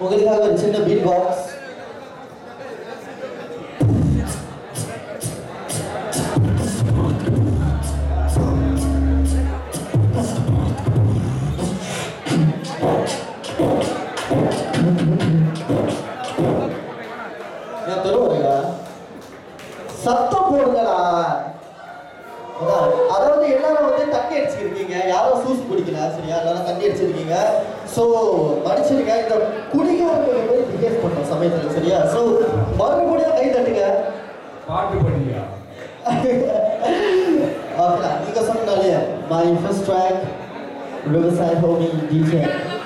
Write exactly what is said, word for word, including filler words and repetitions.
உங்களுக்காக ஒரு சின்ன பீட் பாக்ஸ். நான் தருவாருங்க சத்தம் போடுங்கடா. அதாவது எல்லாரும் வந்து தண்ணி அடிச்சிருக்கீங்க, யாரும் சூஸ் குடிக்கல சரியா, எல்லாரும் தண்ணி அடிச்சிருக்கீங்க. ஸோ மடிச்சிருக்க இந்த குடிகாரர்கள் போய் பிஹேவ் பண்ற சமயத்துல சரியா. ஸோ மறுபடியும் கை தட்டுங்க. பாட்டு பண்ணியா ஓகே, நீங்க சொன்னாலே my first track riverside homie DJ